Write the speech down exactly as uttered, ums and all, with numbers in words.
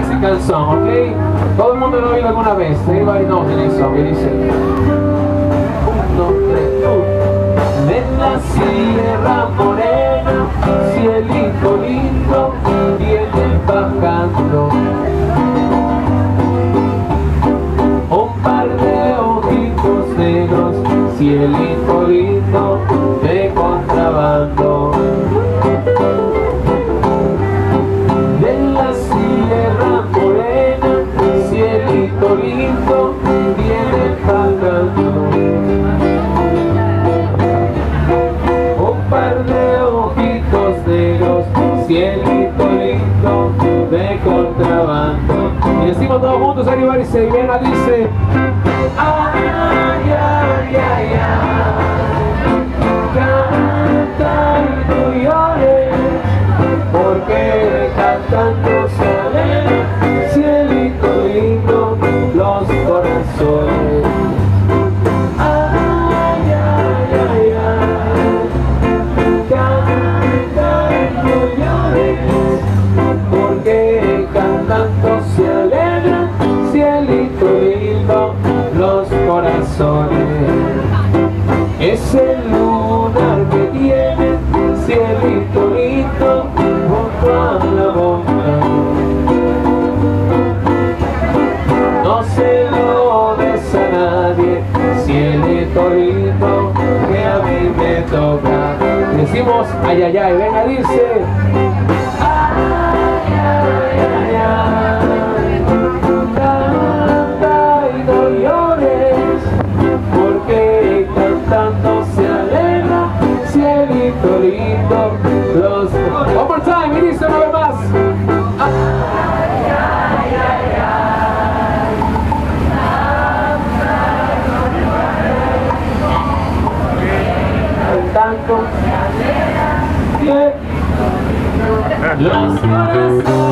Mexican song, ¿ok? Todo el mundo lo ha oído alguna vez. Everybody knows the song. Que dice: uno, tres, uno. En la Sierra Morena, cielito lindo, viene bajando un par de ojitos negros, cielito lindo de contrabando. En la Sierra Morena, cielito lindo, viene bajando un par de ojitos negros, cielito lindo de contrabando. Y decimos todos juntos, everybody say, Vena dice: ay, ay, ay, ay, canta y no llores, porque cantando se alegra, cielito lindo, los corazones. Ay, ay, ay, ay, canta y no llores, porque cantando se alegra, cielito lindo, los corazones. Es el lunar que tiene, cielito lindo, junto a la boca. No se lo des a nadie, cielito lindo, que a mí me toca. Decimos ay, ay, ay, venga, dice: ay, ay, ay, ay, canta y no llores, porque cantando se alegra, cielito lindo, los... One more time, y dice una vez más: ay, ay, ay, ay, cantando se alegra, cielito lindo, los corazones.